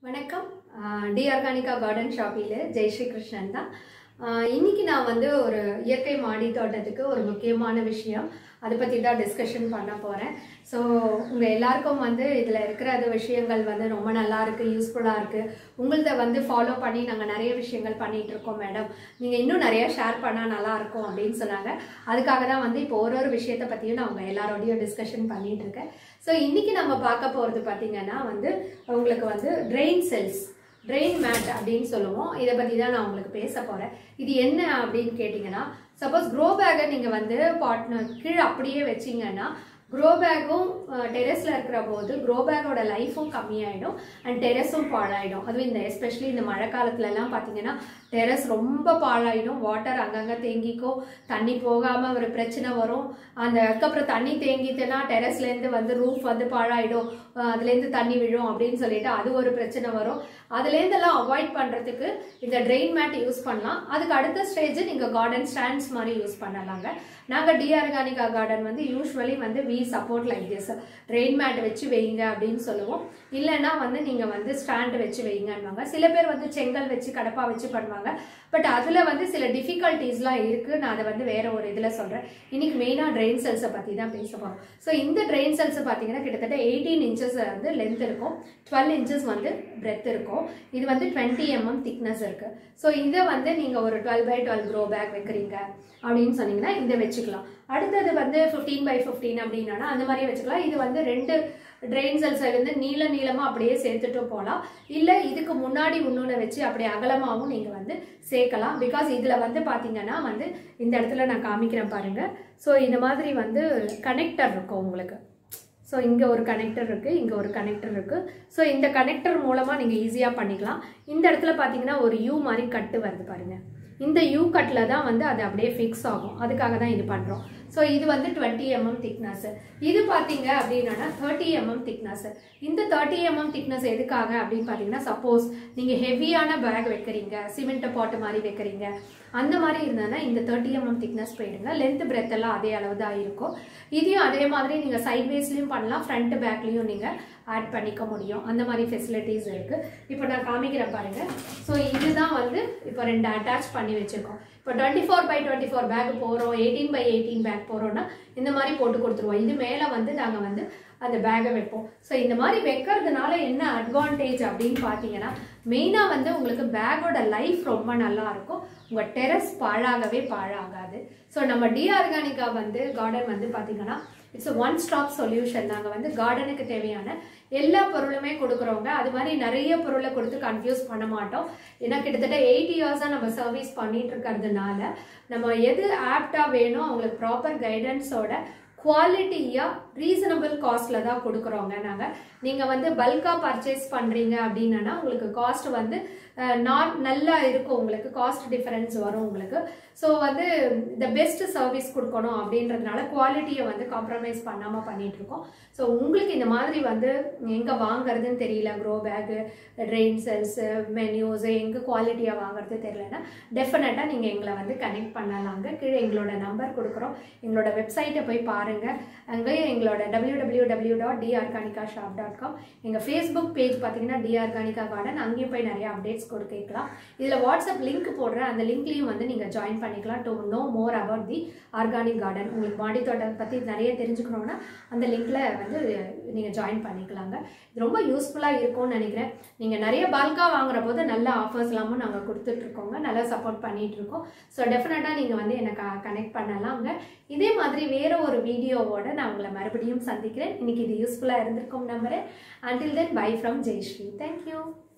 வணக்கம். D Organica garden ஷாப்பில் ஜெயஸ்ரீ கிருஷ்ணன் தான். இன்னைக்கு நான் வந்து ஒரு இயற்கை மாடி தோட்டத்துக்கு ஒரு முக்கியமான விஷயம் அதை பற்றி தான் டிஸ்கஷன் பண்ண போகிறேன். ஸோ உங்கள் எல்லாருக்கும் வந்து இதில் இருக்கிற விஷயங்கள் வந்து ரொம்ப நல்லா இருக்குது, யூஸ்ஃபுல்லாக இருக்குது. உங்கள்கிட்ட வந்து ஃபாலோ பண்ணி நாங்கள் நிறைய விஷயங்கள் பண்ணிகிட்ருக்கோம் மேடம், நீங்கள் இன்னும் நிறையா ஷேர் பண்ணால் நல்லாயிருக்கும் அப்படின்னு சொன்னாங்க. அதுக்காக தான் வந்து இப்போ ஒரு விஷயத்தை பற்றியும் நான் உங்கள் எல்லாரோடையும் டிஸ்கஷன் பண்ணிகிட்டு இருக்கேன். ஸோ இன்றைக்கி நம்ம பார்க்க போகிறது பார்த்திங்கன்னா வந்து உங்களுக்கு வந்து ட்ரெயின் மேட் அப்படின்னு சொல்லுவோம். இதை பற்றி தான் நான் உங்களுக்கு பேச போகிறேன். இது என்ன அப்படின்னு கேட்டிங்கன்னா, சப்போஸ் க்ரோ பேக்கை நீங்கள் வந்து கீழே அப்படியே வச்சிங்கன்னா க்ரோ பேக்கும் டெரெஸில் இருக்கிற போது க்ரோ பேக்கோட லைஃபும் கம்மியாயிடும் அண்ட் டெரெஸும் பாழாயிடும். அதுவும் இந்த எஸ்பெஷலி இந்த மழை காலத்துலலாம் பார்த்தீங்கன்னா டெரெஸ் ரொம்ப பாழாயிடும். வாட்டர் அங்கங்கே தேங்கிக்கும், தண்ணி போகாமல் ஒரு பிரச்சனை வரும். அதுக்கப்புறம் தண்ணி தேங்கிட்டுனா டெரெஸ்லேருந்து வந்து ரூஃப் வந்து பாழாயிடும், அதுலேருந்து தண்ணி விழும் அப்படின்னு சொல்லிட்டு அது ஒரு பிரச்சனை வரும். அதுலேருந்தெல்லாம் அவாய்ட் பண்ணுறதுக்கு இந்த ட்ரெயின் மேட் யூஸ் பண்ணலாம். அதுக்கு அடுத்த ஸ்டேஜ் நீங்கள் கார்டன் ஸ்டாண்ட்ஸ் மாதிரி யூஸ் பண்ணலாங்க. நாங்கள் டி ஆர்கானிகா கார்டன் வந்து யூஸ்வலி வந்து we support like this. Drain mat வச்சு வைங்க அப்படின்னு சொல்லுவோம். இல்லைன்னா வந்து நீங்கள் வந்து ஸ்டாண்ட் வச்சு வைங்கன்னுவாங்க. சில பேர் வந்து செங்கல் வச்சு கடப்பா வச்சு பண்ணுவாங்க. பட் அதில் வந்து சில டிஃபிகல்ட்டிஸ்லாம் இருக்குது. நான் அதை வந்து வேற ஒரு இதில் சொல்கிறேன். இன்னைக்கு மெயினாக ட்ரெயின் செல்ஸை பற்றி தான் பேச போகிறோம். ஸோ இந்த ட்ரெயின் செல்ஸை பார்த்தீங்கன்னா கிட்டத்தட்ட 18 இன்ச்சஸ் வந்து லென்த் இருக்கும், 12 இன்ச்சஸ் வந்து பிரெத் இருக்கும். இது வந்து 20 mm திக்னஸ் இருக்குது. ஸோ இதை வந்து நீங்கள் ஒரு 12x12 க்ரோ பேக் வைக்கிறீங்க அப்படின்னு சொன்னீங்கன்னா இந்த வச்சுக்கலாம். அடுத்தது வந்து 15x15 அப்படின்னா அந்த மாதிரியே வச்சுக்கலாம். இது வந்து 2 ட்ரெயின் செல்ஸை வந்து நீளமாக அப்படியே சேர்த்துட்டு போகலாம். இல்லை இதுக்கு முன்னாடி இன்னொன்று வச்சு அப்படியே அகலமாகவும் நீங்கள் வந்து சேர்க்கலாம். பிகாஸ் இதில் வந்து பார்த்தீங்கன்னா வந்து இந்த இடத்துல நான் காமிக்கிறேன் பாருங்கள். ஸோ இந்த மாதிரி வந்து கனெக்டர் இருக்கும் உங்களுக்கு. ஸோ இங்கே ஒரு கனெக்டர் இருக்குது, இங்கே ஒரு கனெக்டர் இருக்குது. ஸோ இந்த கனெக்டர் மூலமாக நீங்கள் ஈஸியாக பண்ணிக்கலாம். இந்த இடத்துல பார்த்தீங்கன்னா ஒரு யூ மாதிரி கட்டு வருது பாருங்கள். இந்த யூ கட்டில் தான் வந்து அது அப்படியே ஃபிக்ஸ் ஆகும். அதுக்காக தான் இது பண்ணுறோம். ஸோ இது வந்து 20 mm திக்னஸ். இது பார்த்தீங்க அப்படின்னா 30 mm திக்னஸ். இந்த 30 mm திக்னஸ் எதுக்காக அப்படின்னு பார்த்தீங்கன்னா, சப்போஸ் நீங்கள் ஹெவியான பேக் வைக்கிறீங்க, சிமெண்ட் பாட்டு மாதிரி வைக்கிறீங்க, அந்த மாதிரி இருந்ததுன்னா இந்த 30 mm திக்னஸ் போயிடுங்க. லென்த் பிரெத் எல்லாம் அதே அளவு தான் இருக்கும். இதையும் அதே மாதிரி நீங்கள் சைட்வேஸ்லையும் பண்ணலாம், ஃப்ரண்ட் பேக்லையும் நீங்கள் ஆட் பண்ணிக்க முடியும். அந்த மாதிரி ஃபெசிலிட்டிஸ் இருக்குது. இப்போ நான் காமிக்கிறேன் பாருங்கள். ஸோ இதுதான் வந்து இப்போ 2 அட்டாச் பண்ணி வச்சுருக்கோம். இப்போ 24x24 பேக் போகிறோம், 18x18 பேக் போகிறோன்னா இந்த மாதிரி போட்டு கொடுத்துருவோம். இது மேலே வந்து நாங்கள் வந்து அந்த பேக்கை வைப்போம். ஸோ இந்த மாதிரி வைக்கிறதுனால என்ன அட்வான்டேஜ் அப்படின்னு பார்த்தீங்கன்னா, மெயினாக வந்து உங்களுக்கு பேக்கோட லைஃப் ரொம்ப நல்லா இருக்கும். உங்கள் டெரஸ் பாழாகாது. ஸோ நம்ம டி ஆர்கானிகா வந்து கார்டன் வந்து பார்த்தீங்கன்னா இட்ஸ் ஒன் ஸ்டாப் சொல்யூஷன். நாங்கள் வந்து கார்டனுக்கு தேவையான எல்லா பொருளுமே கொடுக்குறவங்க. அது மாதிரி நிறைய பொருளை கொடுத்து கன்ஃபியூஸ் பண்ண மாட்டோம். ஏன்னா கிட்டத்தட்ட 8 இயர்ஸாக நம்ம சர்வீஸ் பண்ணிட்டு இருக்கிறதுனால நம்ம எது ஆப்டாக வேணும் அவங்களுக்கு ப்ராப்பர் கைடன்ஸோட குவாலிட்டியாக ரீசனபிள் காஸ்ட்டில் தான் கொடுக்குறோங்க நாங்கள். நீங்கள் வந்து பல்காக பர்ச்சேஸ் பண்ணுறீங்க அப்படின்னா உங்களுக்கு காஸ்ட் வந்து நல்லா இருக்கும், உங்களுக்கு காஸ்ட் டிஃபரன்ஸ் வரும் உங்களுக்கு. ஸோ வந்து த பெஸ்ட் சர்வீஸ் கொடுக்கணும் அப்படின்றதுனால குவாலிட்டியை வந்து காம்ப்ரமைஸ் பண்ணாமல் பண்ணிகிட்ருக்கோம். ஸோ உங்களுக்கு இந்த மாதிரி வந்து எங்கே வாங்குறதுன்னு தெரியல, grow bag, drain cells, manures எங்கே குவாலிட்டியாக வாங்குறது தெரியலன்னா டெஃபினட்டாக நீங்கள் எங்களை வந்து கனெக்ட் பண்ணலாங்க. கீழே எங்களோட நம்பர் கொடுக்குறோம். எங்களோட வெப்சைட்டை போய் பாருங்கள். அங்கேயும் எங்களோட www.dorganicashop.com. எங்கள் ஃபேஸ்புக் பேஜ் பார்த்தீங்கன்னா டி ஆர்கானிகா கார்டன், அங்கேயும் போய் நிறைய அப்டேட்ஸ் கொடுக்கலாம். இதில் வாட்ஸ்அப் லிங்க் போடுறேன், அந்த லிங்க்லையும் வந்து நீங்கள் ஜாயின் பண்ணிக்கலாம் to know more about the organic garden. உங்களுக்கு மாடி தோட்டத்தை பற்றி நிறைய தெரிஞ்சுக்கணுன்னா அந்த லிங்க்கில் வந்து நீங்கள் ஜாயின் பண்ணிக்கலாங்க. இது ரொம்ப யூஸ்ஃபுல்லாக இருக்கும்னு நினைக்கிறேன். நீங்கள் நிறைய பல்காக வாங்குற போது நல்ல ஆஃபர்ஸ்லாமும் நாங்கள் கொடுத்துட்ருக்கோங்க, நல்லா சப்போர்ட் பண்ணிகிட்ருக்கோம். ஸோ டெஃபினட்டாக நீங்கள் வந்து எனக்கு கனெக்ட் பண்ணலாங்க. இதே மாதிரி வேறு ஒரு வீடியோவோட நான் உங்களை மறுபடியும் சந்திக்கிறேன். இன்னைக்கு இது யூஸ்ஃபுல்லாக இருந்திருக்கும் நம்புறேன். Until then, bye from Jayashree. Thank you.